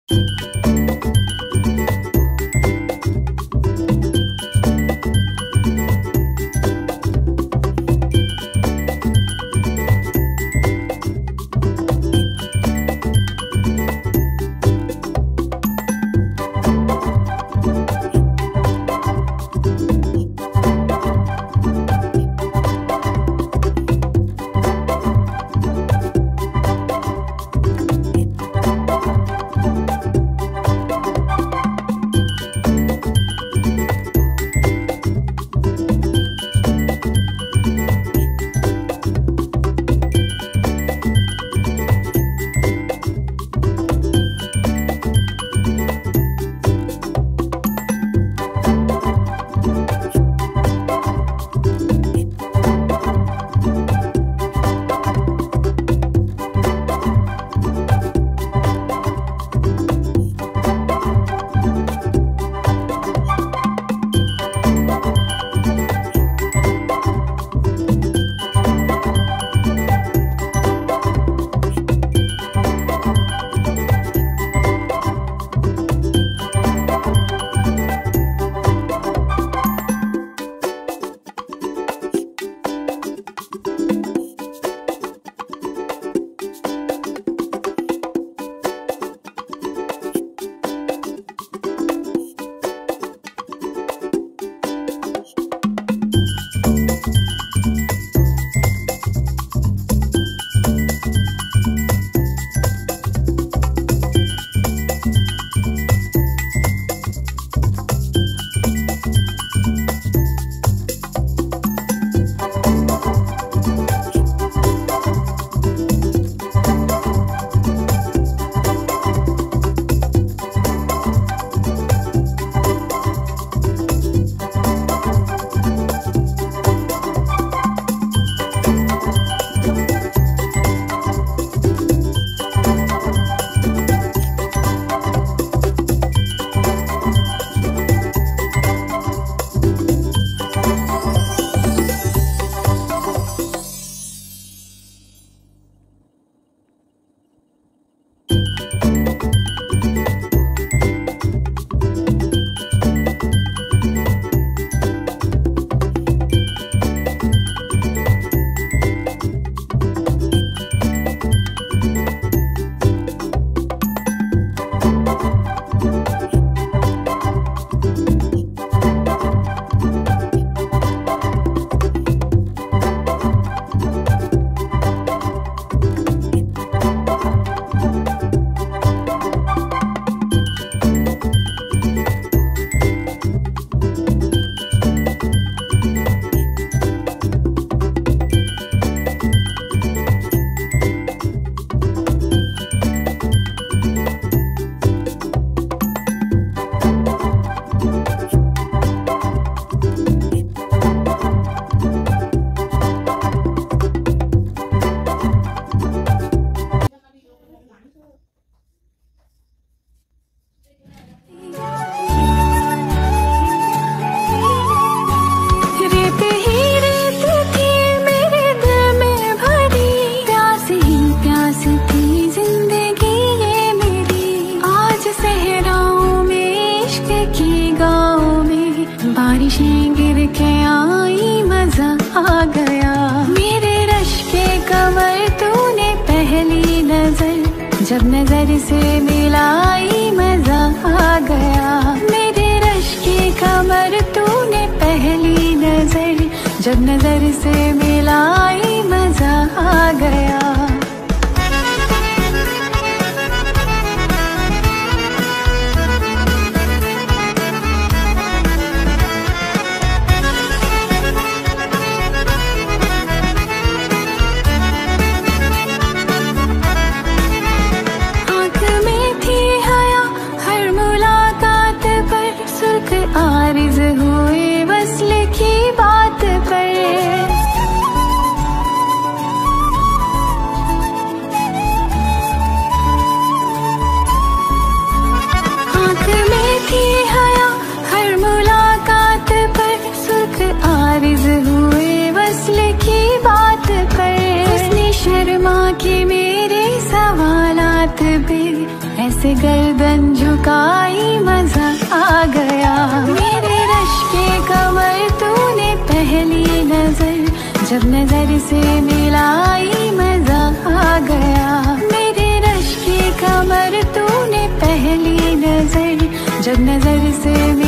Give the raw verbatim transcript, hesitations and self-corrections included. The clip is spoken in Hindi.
बारिशें गिर के आई मजा आ गया। मेरे रश के कमर तूने पहली नजर जब नजर से मिलाई मजा आ गया। मेरे रश के कमर तूने पहली नजर जब नजर से मिलाई मजा आ गया। आरिज़ हुए वस्ल की बात पर से गर्दन झुकाई मजा आ गया। मेरे रश के कमर तूने पहली नजर जब नजर से मिलाई मजा आ गया। मेरे रश के कमर तूने पहली नजर जब नजर से